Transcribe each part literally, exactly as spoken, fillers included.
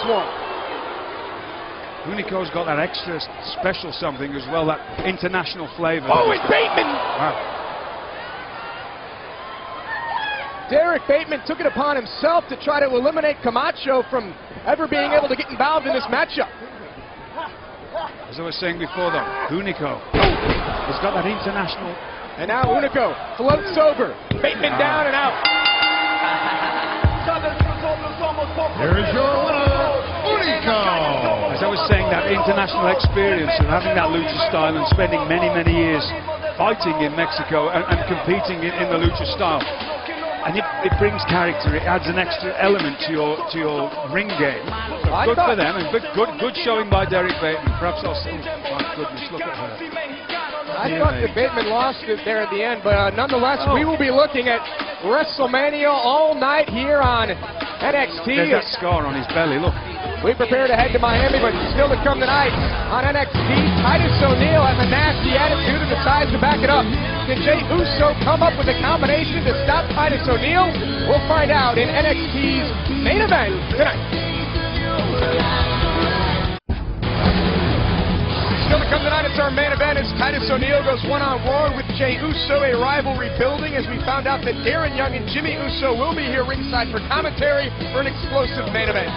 one. Hunico's got that extra special something as well, that international flavor. Oh, and Bateman! Wow. Derek Bateman took it upon himself to try to eliminate Camacho from ever being able to get involved in this matchup. As I was saying before, though, Hunico has got that international. And now Hunico floats over. Bateman ah. down and out. Here is your winner, Hunico. As I was saying, that international experience of having that lucha style and spending many, many years fighting in Mexico and, and competing in, in the lucha style. And it, it brings character, it adds an extra element to your to your ring game. So good for them, and good, good good showing by Derek Bateman. Perhaps I'll say, oh my goodness, look at her. I yeah, thought that Bateman lost it there at the end, but uh, nonetheless, oh. we will be looking at WrestleMania all night here on N X T. There's that scar on his belly, look. We prepare to head to Miami, but still to come tonight on N X T, Titus O'Neil has a nasty attitude and decides to back it up. Can Jey Uso come up with a combination to stop Titus O'Neil? We'll find out in N X T's main event tonight. Still to come tonight, it's our main event as Titus O'Neil goes one-on-one with Jey Uso, a rivalry building as we found out that Darren Young and Jimmy Uso will be here ringside for commentary for an explosive main event.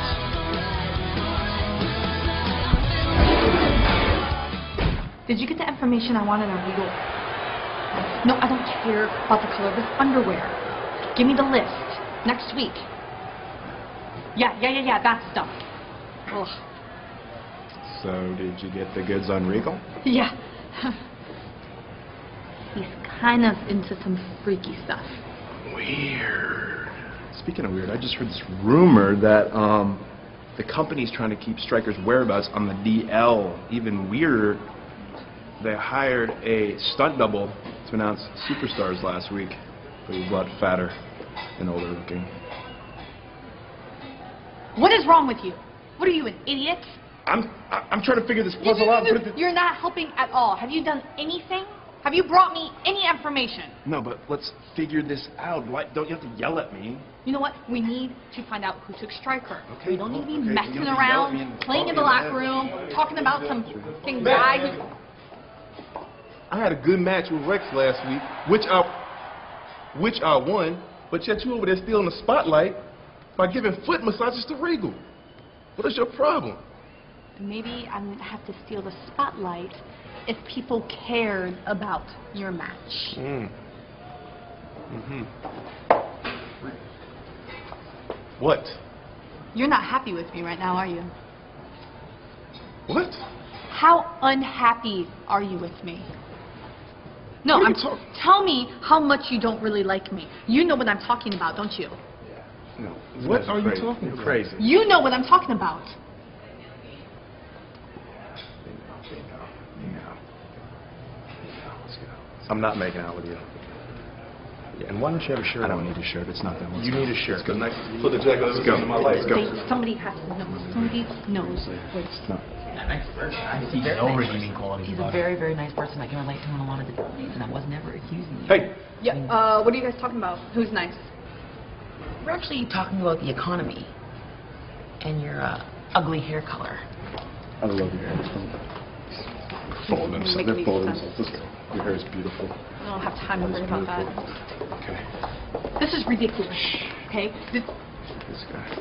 Did you get the information I wanted on Regal? No, I don't care about the color of his underwear. Give me the list. Next week. Yeah, yeah, yeah, yeah, that stuff. Ugh. So, did you get the goods on Regal? Yeah. He's kind of into some freaky stuff. Weird. Speaking of weird, I just heard this rumor that, um, the company's trying to keep Striker's whereabouts on the D L. Even weirder, they hired a stunt double to announce Superstars last week, but he was a lot fatter and older looking. What is wrong with you? What are you, an idiot? I'm I'm trying to figure this puzzle out. You're not helping at all. Have you done anything? Have you brought me any information? No, but let's figure this out. Like, don't you have to yell at me? You know what? We need to find out who took Striker. Okay. We don't need to be okay. messing around, playing in the locker room, talking about some thing guy who... I had a good match with Rex last week, which I, which I won, but yet you over there stealing the spotlight by giving foot massages to Regal. What is your problem? Maybe I wouldn't have to steal the spotlight if people cared about your match. Mm. Mm-hmm. What? You're not happy with me right now, are you? What? How unhappy are you with me? No, What are I'm you talk- tell me how much you don't really like me. You know what I'm talking about, don't you? No. What are you crazy. talking You're about? crazy. You know what I'm talking about. I'm not making out with you. Yeah, and why don't you have a shirt? I don't need a shirt. It's not that much. You need a shirt. Good night. Put the jacket over go. to my life. Let's go. They, somebody has to know. Somebody knows what's... No. Nice person. I see very no nice redeeming qualities He's about a very, him. very nice person. I can relate to him in a lot of different ways, and I was never accusing you. Hey. Yeah, uh, what are you guys talking about? Who's nice? We're actually talking about the economy and your uh, ugly hair color. I love your hair. Fold themselves. Make They're me folding sense. themselves. Let's go. Your hair is beautiful. I don't have time to worry about that. Okay. This is ridiculous, okay? This, This guy.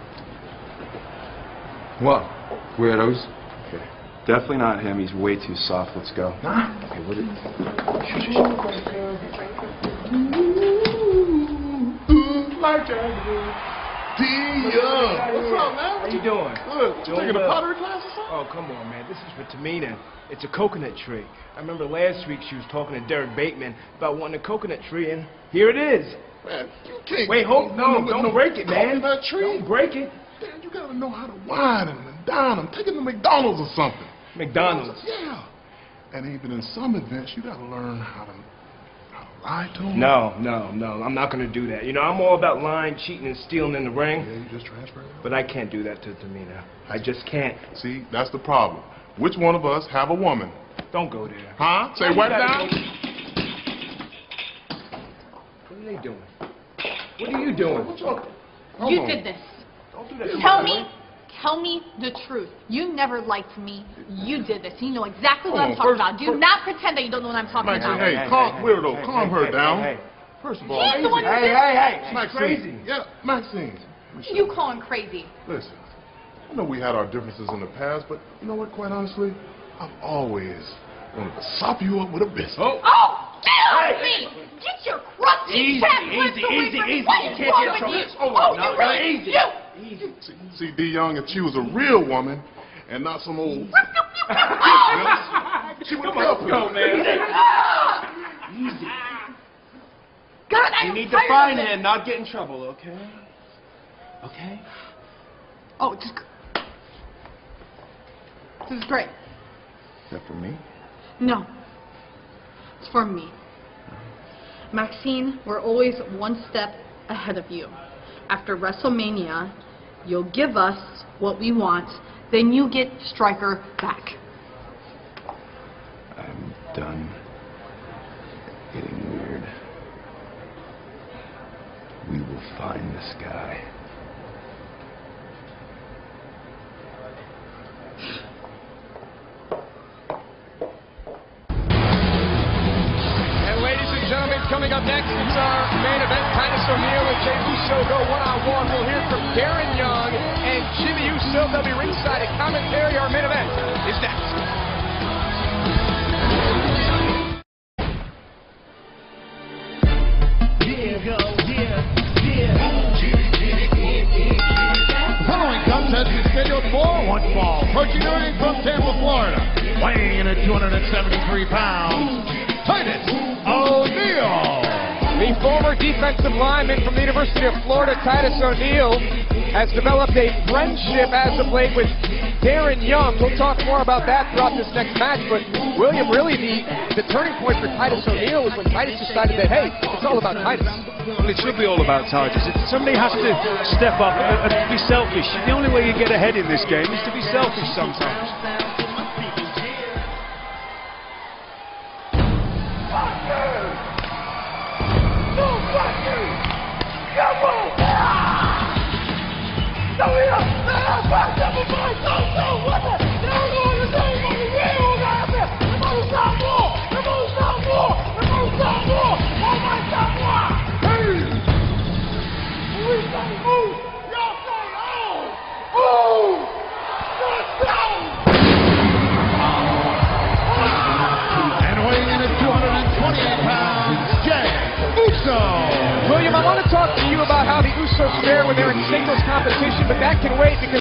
What? Weirdos? Okay. Definitely not him. He's way too soft. Let's go. Huh? Okay, what is... Like Dia. What's up, man? How you doing? Good. You taking a pottery class or something? Oh, come on, man. This is for Tamina. It's a coconut tree. I remember last week she was talking to Derek Bateman about wanting a coconut tree, and here it is. Man, you can't. Wait, hold. No, no, don't no, break it, man. Coconut tree? Don't break it. Man, you gotta know how to wine them and dine them. Take them to McDonald's or something. McDonald's. Yeah. And even in some events, you gotta learn how to, how to lie to them. No, no, no. I'm not going to do that. You know, I'm all about lying, cheating, and stealing in the ring. Yeah, you just transfer it. But I can't do that to Tamina. I just can't. See, that's the problem. Which one of us have a woman? Don't go there. Huh? Say Why you what gotta now? go- What are they doing? What are you doing? What's up? you did this. Don't do that. Tell me, tell me the truth. You never liked me. You did this. You know exactly what Hold I'm on, talking first- about. Do first- not pretend that you don't know what I'm talking Maxine, about. hey, calm, weirdo, calm her down. First of all, He's the one who Hey, did hey, hey, she's Maxine, crazy. yeah, Maxine. You call him crazy. Listen, I know we had our differences in the past, but you know what, quite honestly, I've always wanted to sop you up with a biscuit. Oh, Oh, get off me! Get your crusty Easy, cat easy, lips away easy, from me. easy. What You is can't wrong get with trouble. you? Oh, Oh, no, you no, ready? easy. You. easy. See, see, D. Young, if she was a real woman and not some old... Oh! she would have Come on, helped go, you. man. Ah! Easy. God, I'm You need to tired find of this. him, not get in trouble, okay? Okay? Oh, just... This is great. Is that for me? No. It's for me. Maxine, we're always one step ahead of you. After WrestleMania, you'll give us what we want, then you get Stryker back. I'm done getting weird. We will find this guy. And ladies and gentlemen, coming up next, it's our main event. Titus O'Neil and Jey Uso go one-on-one. We'll hear from Darren Young and Jimmy Uso. They'll be ringside at commentary. Our main event is next. The following contest is scheduled for one fall. Originating from Tampa, Florida. Weighing in at two hundred seventy-three pounds, Titus O'Neil. The former defensive lineman from the University of Florida, Titus O'Neil, has developed a friendship as of late with Darren Young. We'll talk more about that throughout this next match, but William, really the, the turning point for Titus O'Neil was when Titus decided that, hey, it's all about Titus. Well, it should be all about Titus. It, somebody has to step up and, and be selfish. The only way you get ahead in this game is to be selfish sometimes. And weighing in at two hundred twenty-eight pounds, Jey Uso. William, I want to talk to you about how the Usos fare when they're in singles competition, but that can wait because